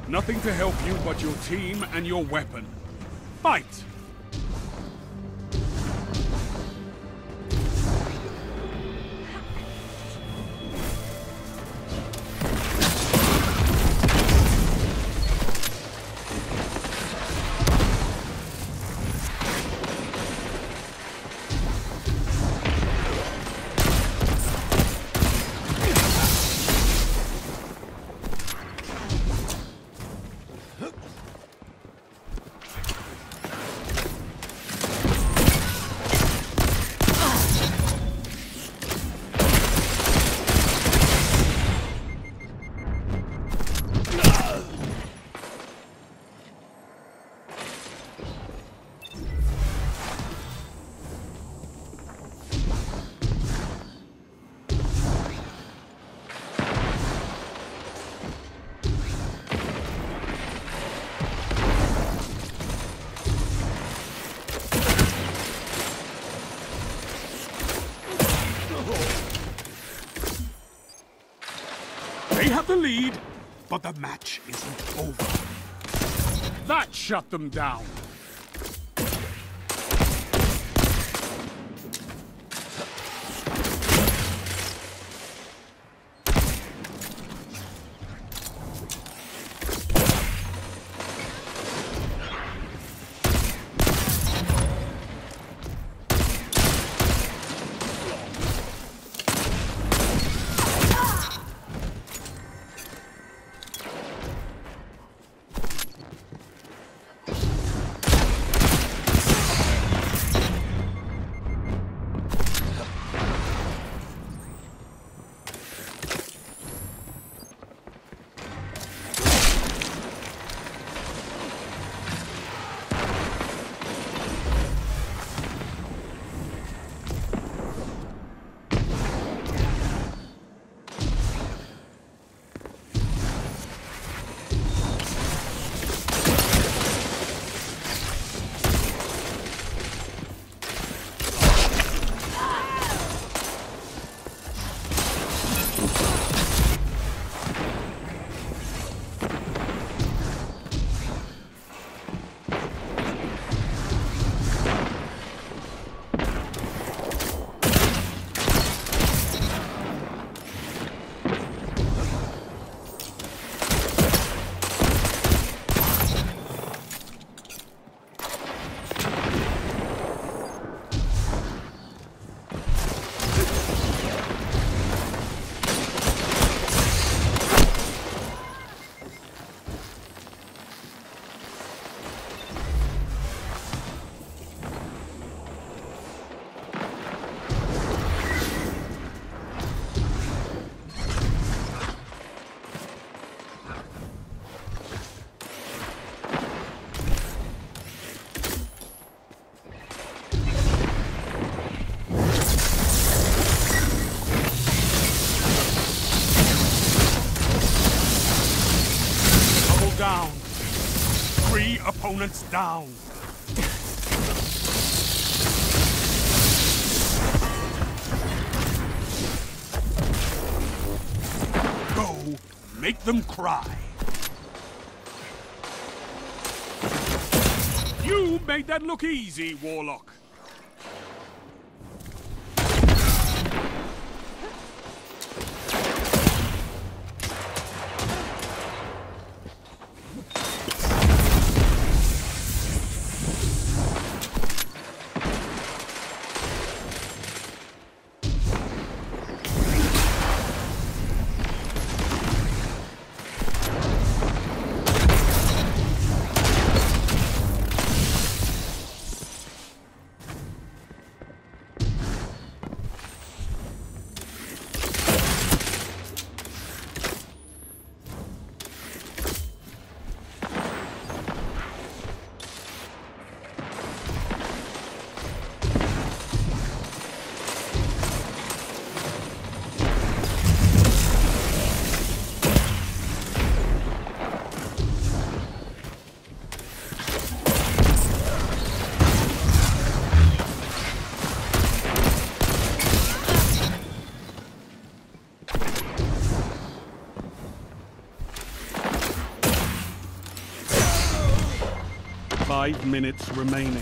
Nothing to help you but your team and your weapon. Fight! They have the lead, but the match isn't over. That shut them down. Down. 3 opponents down. Go, make them cry. You made that look easy, Warlock. 5 minutes remaining.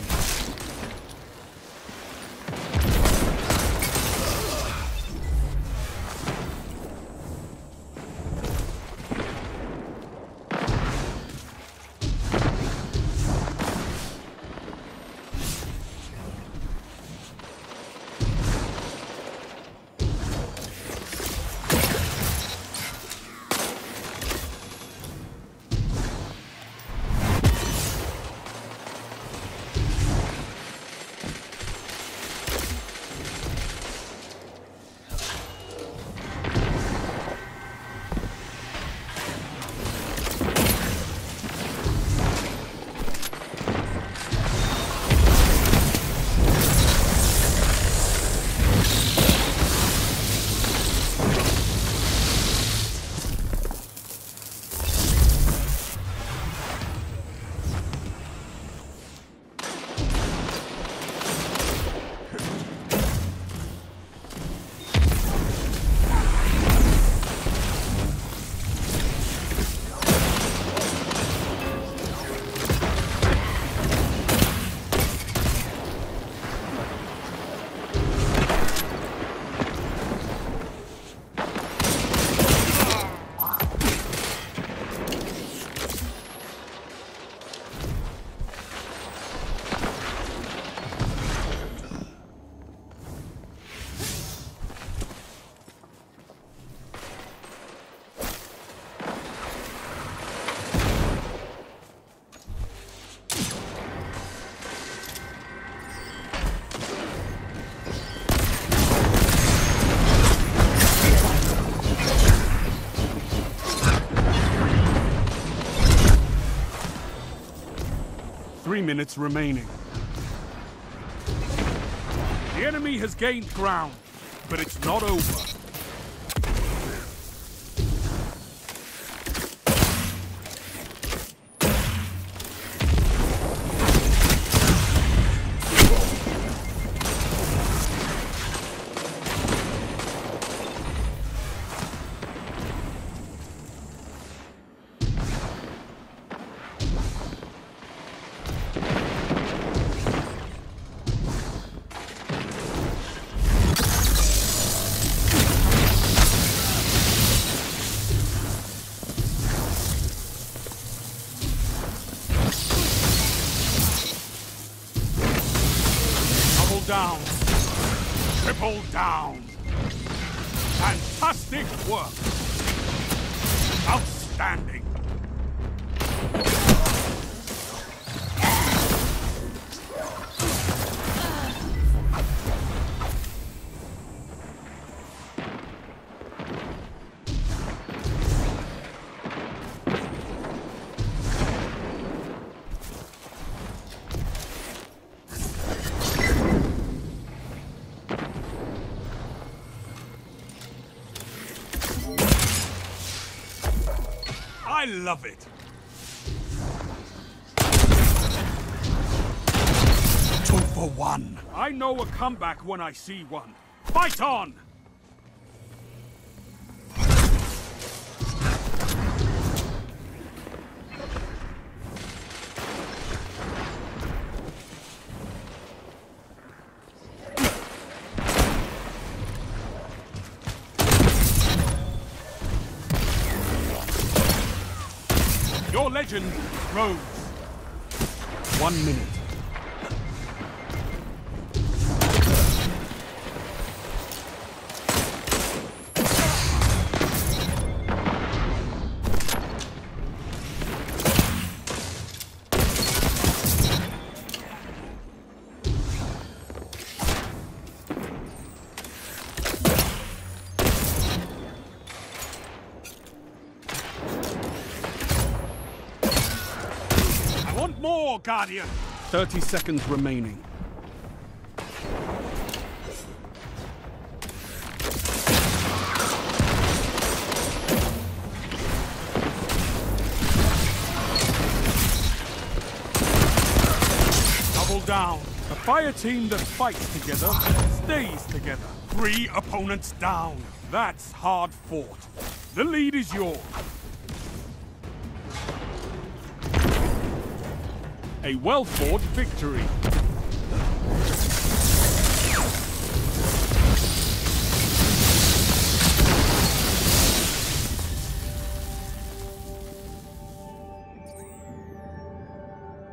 Three minutes remaining. The enemy has gained ground, but it's not over. Down. Triple down. Fantastic work. Outstanding. I love it. 2 for 1. I know a comeback when I see one. Fight on! Your legend grows. 1 minute. More, Guardian! 30 seconds remaining. Double down. A fire team that fights together stays together. 3 opponents down. That's hard fought. The lead is yours. A well-fought victory.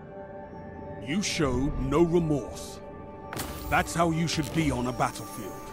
You showed no remorse. That's how you should be on a battlefield.